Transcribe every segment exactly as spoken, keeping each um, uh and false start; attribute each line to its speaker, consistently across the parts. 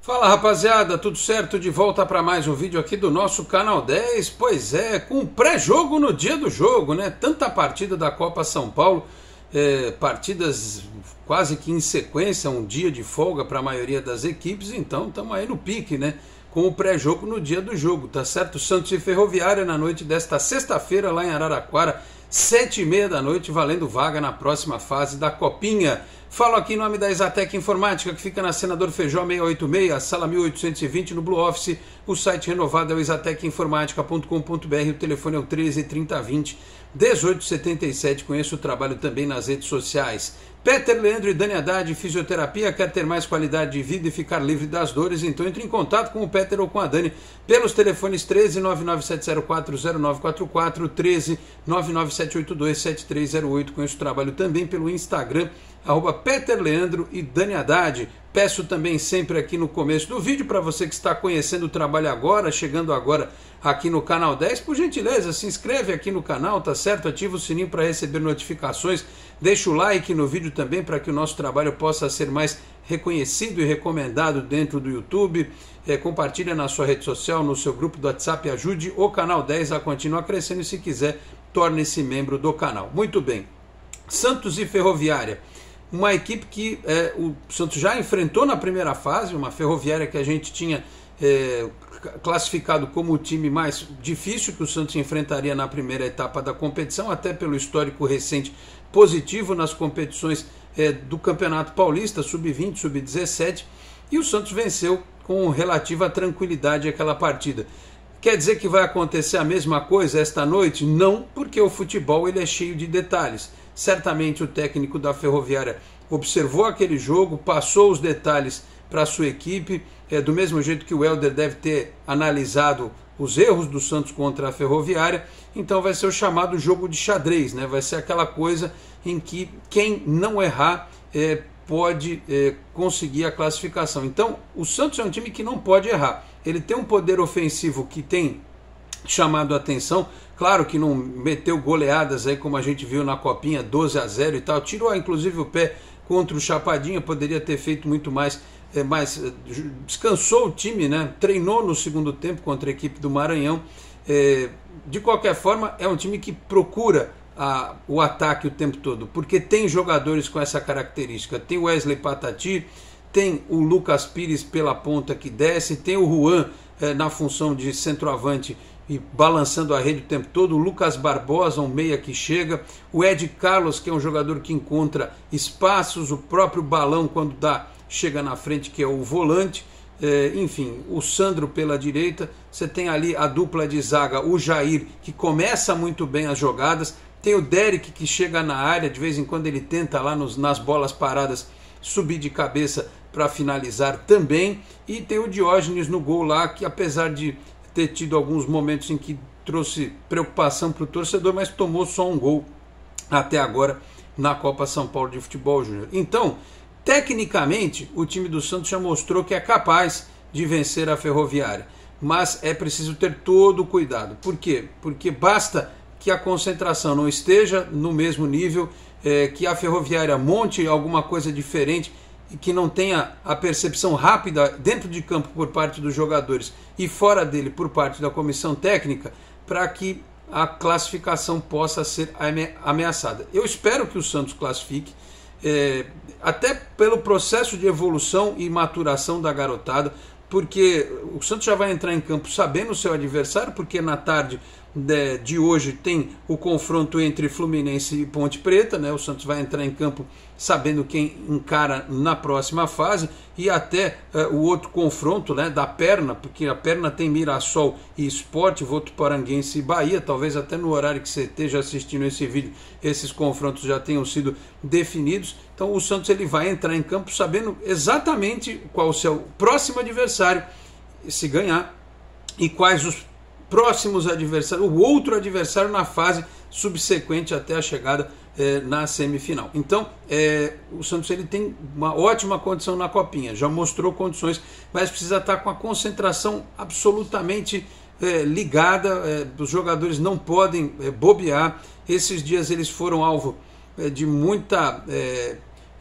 Speaker 1: Fala rapaziada, tudo certo? De volta para mais um vídeo aqui do nosso Canal dez. Pois é, com pré-jogo no dia do jogo, né? Tanta partida da Copa São Paulo, é, partidas quase que em sequência, um dia de folga para a maioria das equipes, então estamos aí no pique, né? Com o pré-jogo no dia do jogo, tá certo? Santos e Ferroviária na noite desta sexta-feira lá em Araraquara, sete e meia da noite, valendo vaga na próxima fase da Copinha. Falo aqui em nome da Exatec Informática, que fica na Senador Feijó seiscentos e oitenta e seis, sala mil oitocentos e vinte, no Blue Office. O site renovado é o exatec informática ponto com ponto br, o telefone é o treze, trinta, vinte, dezoito, setenta e sete. Conheço o trabalho também nas redes sociais. Peter, Leandro e Dani Haddad, fisioterapia, quer ter mais qualidade de vida e ficar livre das dores? Então entre em contato com o Peter ou com a Dani pelos telefones treze, nove nove sete zero quatro, zero nove quatro quatro, treze, nove nove sete oito dois, sete três zero oito. Conheço o trabalho também pelo Instagram, arroba Peter, Leandro e Dani Haddad. Peço também sempre aqui no começo do vídeo, para você que está conhecendo o trabalho agora, chegando agora aqui no Canal dez, por gentileza, se inscreve aqui no canal, tá certo? Ativa o sininho para receber notificações, deixa o like no vídeo também para que o nosso trabalho possa ser mais reconhecido e recomendado dentro do YouTube. É, compartilha na sua rede social, no seu grupo do WhatsApp, ajude o Canal dez a continuar crescendo e, se quiser, torne-se membro do canal. Muito bem, Santos e Ferroviária. Uma equipe que é, o Santos já enfrentou na primeira fase, uma Ferroviária que a gente tinha é, classificado como o time mais difícil que o Santos enfrentaria na primeira etapa da competição, até pelo histórico recente positivo nas competições é, do Campeonato Paulista, sub vinte, sub dezessete, e o Santos venceu com relativa tranquilidade aquela partida. Quer dizer que vai acontecer a mesma coisa esta noite? Não, porque o futebol ele é cheio de detalhes. Certamente o técnico da Ferroviária observou aquele jogo, passou os detalhes para a sua equipe, é, do mesmo jeito que o Helder deve ter analisado os erros do Santos contra a Ferroviária. Então vai ser o chamado jogo de xadrez, né? Vai ser aquela coisa em que quem não errar é, pode é, conseguir a classificação. Então o Santos é um time que não pode errar. Ele tem um poder ofensivo que tem chamado a atenção, claro que não meteu goleadas aí como a gente viu na Copinha, doze a zero e tal, tirou inclusive o pé contra o Chapadinha, poderia ter feito muito mais, é, mas descansou o time, né? Treinou no segundo tempo contra a equipe do Maranhão. É, de qualquer forma, é um time que procura a, o ataque o tempo todo, porque tem jogadores com essa característica. Tem o Wesley Patati, tem o Lucas Pires pela ponta que desce, tem o Juan é, na função de centroavante e balançando a rede o tempo todo, o Lucas Barbosa, um meia que chega, o Ed Carlos, que é um jogador que encontra espaços, o próprio Balão, quando dá, chega na frente, que é o volante, é, enfim, o Sandro pela direita. Você tem ali a dupla de zaga, o Jair, que começa muito bem as jogadas, tem o Derek, que chega na área, de vez em quando ele tenta lá nos, nas bolas paradas subir de cabeça para finalizar também, e tem o Diógenes no gol lá, que apesar de ter tido alguns momentos em que trouxe preocupação para o torcedor, mas tomou só um gol até agora na Copa São Paulo de Futebol Júnior. Então, tecnicamente, o time do Santos já mostrou que é capaz de vencer a Ferroviária, mas é preciso ter todo o cuidado. Por quê? Porque basta que a concentração não esteja no mesmo nível, é, que a Ferroviária monte alguma coisa diferente, e que não tenha a percepção rápida dentro de campo por parte dos jogadores e fora dele por parte da comissão técnica, para que a classificação possa ser ameaçada. Eu espero que o Santos classifique, é, até pelo processo de evolução e maturação da garotada, porque o Santos já vai entrar em campo sabendo o seu adversário, porque na tarde de, de hoje tem o confronto entre Fluminense e Ponte Preta, né? O Santos vai entrar em campo sabendo quem encara na próxima fase, e até uh, o outro confronto, né, da Perna, porque a Perna tem Mirassol e Sport, Votuporanguense e Bahia. Talvez até no horário que você esteja assistindo esse vídeo, esses confrontos já tenham sido definidos. Então o Santos ele vai entrar em campo sabendo exatamente qual o seu próximo adversário, se ganhar, e quais os próximos adversários, o outro adversário na fase subsequente até a chegada é, na semifinal. Então é, o Santos ele tem uma ótima condição na Copinha, já mostrou condições, mas precisa estar com a concentração absolutamente é, ligada, é, os jogadores não podem é, bobear. Esses dias eles foram alvo é, de muita é,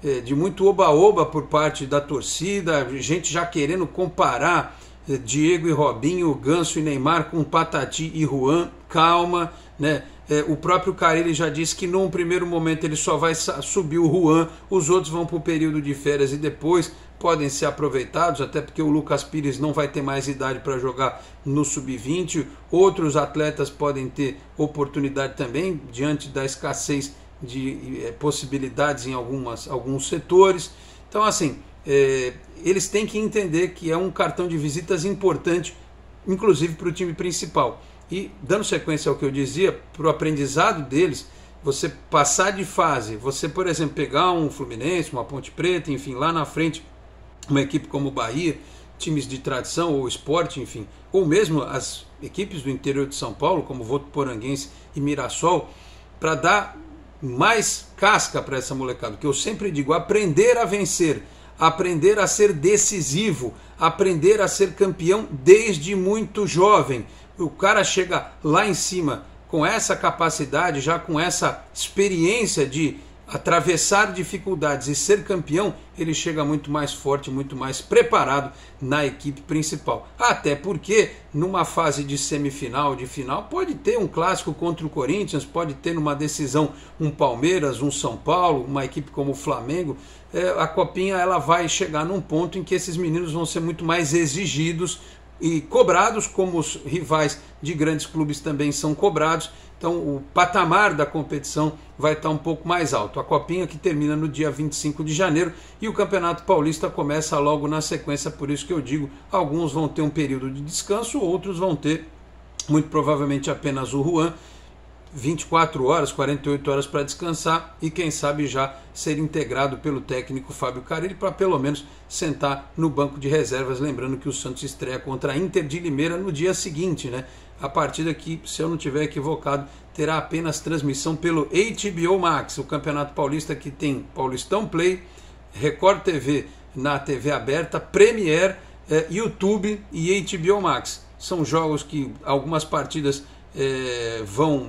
Speaker 1: é, de muito oba-oba por parte da torcida, gente já querendo comparar é, Diego e Robinho, Ganso e Neymar com Patati e Juan. Calma, né? É, o próprio Carille já disse que num primeiro momento ele só vai subir o Juan, os outros vão para o período de férias e depois podem ser aproveitados, até porque o Lucas Pires não vai ter mais idade para jogar no sub vinte, outros atletas podem ter oportunidade também, diante da escassez de é, possibilidades em algumas, alguns setores. Então, assim, é, eles têm que entender que é um cartão de visitas importante, inclusive para o time principal. E, dando sequência ao que eu dizia, para o aprendizado deles, você passar de fase, você, por exemplo, pegar um Fluminense, uma Ponte Preta, enfim, lá na frente, uma equipe como o Bahia, times de tradição ou Sport, enfim, ou mesmo as equipes do interior de São Paulo, como Votuporanguense e Mirassol, para dar mais casca para essa molecada, que eu sempre digo, aprender a vencer, aprender a ser decisivo, aprender a ser campeão desde muito jovem. O cara chega lá em cima com essa capacidade, já com essa experiência de atravessar dificuldades e ser campeão, ele chega muito mais forte, muito mais preparado na equipe principal. Até porque numa fase de semifinal, de final, pode ter um clássico contra o Corinthians, pode ter numa decisão um Palmeiras, um São Paulo, uma equipe como o Flamengo. É, a Copinha ela vai chegar num ponto em que esses meninos vão ser muito mais exigidos e cobrados, como os rivais de grandes clubes também são cobrados. Então o patamar da competição vai estar um pouco mais alto. A Copinha que termina no dia vinte e cinco de janeiro e o Campeonato Paulista começa logo na sequência, por isso que eu digo, alguns vão ter um período de descanso, outros vão ter, muito provavelmente apenas o Juan, vinte e quatro horas, quarenta e oito horas para descansar e quem sabe já ser integrado pelo técnico Fábio Carille para pelo menos sentar no banco de reservas, lembrando que o Santos estreia contra a Inter de Limeira no dia seguinte, né? A partida que, se eu não estiver equivocado, terá apenas transmissão pelo H B O Max, o Campeonato Paulista que tem Paulistão Play, Record T V na T V aberta, Premiere, eh, YouTube e H B O Max. São jogos que algumas partidas eh, vão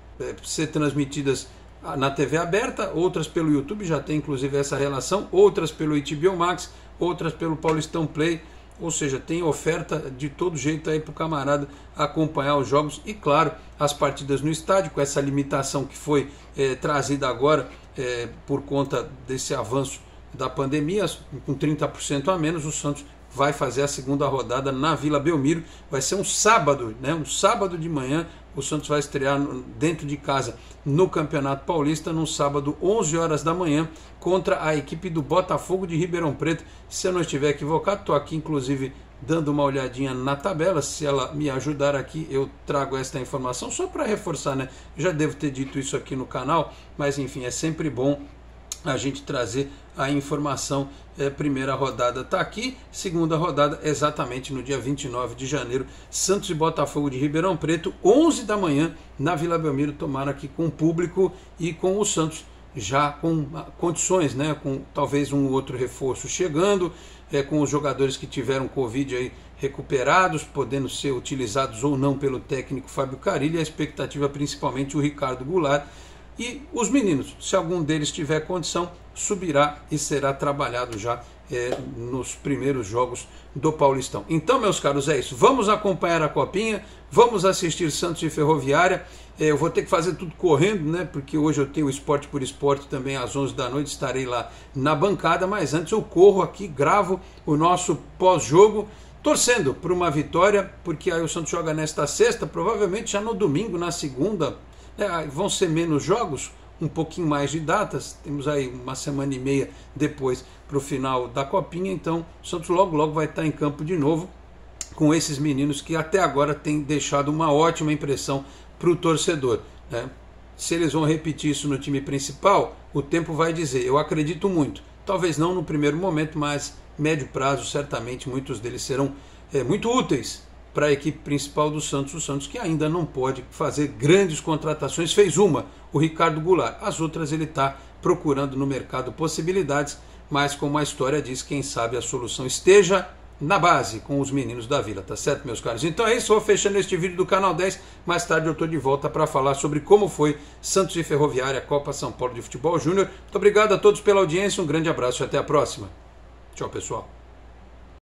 Speaker 1: ser transmitidas na T V aberta, outras pelo YouTube, já tem inclusive essa relação, outras pelo H B O Max, outras pelo Paulistão Play, ou seja, tem oferta de todo jeito aí para o camarada acompanhar os jogos e, claro, as partidas no estádio, com essa limitação que foi é, trazida agora é, por conta desse avanço da pandemia, com trinta por cento a menos, o Santos vai fazer a segunda rodada na Vila Belmiro, vai ser um sábado, né, um sábado de manhã. O Santos vai estrear dentro de casa no Campeonato Paulista no sábado, onze horas da manhã, contra a equipe do Botafogo de Ribeirão Preto. Se eu não estiver equivocado, estou aqui inclusive dando uma olhadinha na tabela. Se ela me ajudar aqui, eu trago esta informação só para reforçar, né? Já devo ter dito isso aqui no canal, mas enfim, é sempre bom a gente trazer a informação. É, primeira rodada está aqui, segunda rodada exatamente no dia vinte e nove de janeiro, Santos e Botafogo de Ribeirão Preto, onze da manhã, na Vila Belmiro, tomara aqui com o público e com o Santos já com condições, né, com talvez um outro reforço chegando, é, com os jogadores que tiveram Covid aí recuperados, podendo ser utilizados ou não pelo técnico Fábio Carille, a expectativa principalmente o Ricardo Goulart. E os meninos, se algum deles tiver condição, subirá e será trabalhado já é, nos primeiros jogos do Paulistão. Então, meus caros, é isso. Vamos acompanhar a Copinha, vamos assistir Santos e Ferroviária. É, eu vou ter que fazer tudo correndo, né? Porque hoje eu tenho o Esporte por Esporte também às onze da noite, estarei lá na bancada, mas antes eu corro aqui, gravo o nosso pós-jogo, torcendo por uma vitória, porque aí o Santos joga nesta sexta, provavelmente já no domingo, na segunda. É, vão ser menos jogos, um pouquinho mais de datas, temos aí uma semana e meia depois para o final da Copinha, então o Santos logo logo vai estar em campo de novo com esses meninos que até agora têm deixado uma ótima impressão para o torcedor, né? Se eles vão repetir isso no time principal, o tempo vai dizer. Eu acredito muito, talvez não no primeiro momento, mas médio prazo certamente muitos deles serão é, muito úteis para a equipe principal do Santos, o Santos que ainda não pode fazer grandes contratações, fez uma, o Ricardo Goulart, as outras ele está procurando no mercado possibilidades, mas como a história diz, quem sabe a solução esteja na base com os meninos da Vila, tá certo, meus caros? Então é isso, vou fechando este vídeo do Canal dez, mais tarde eu estou de volta para falar sobre como foi Santos e Ferroviária, Copa São Paulo de Futebol Júnior. Muito obrigado a todos pela audiência, um grande abraço e até a próxima. Tchau, pessoal.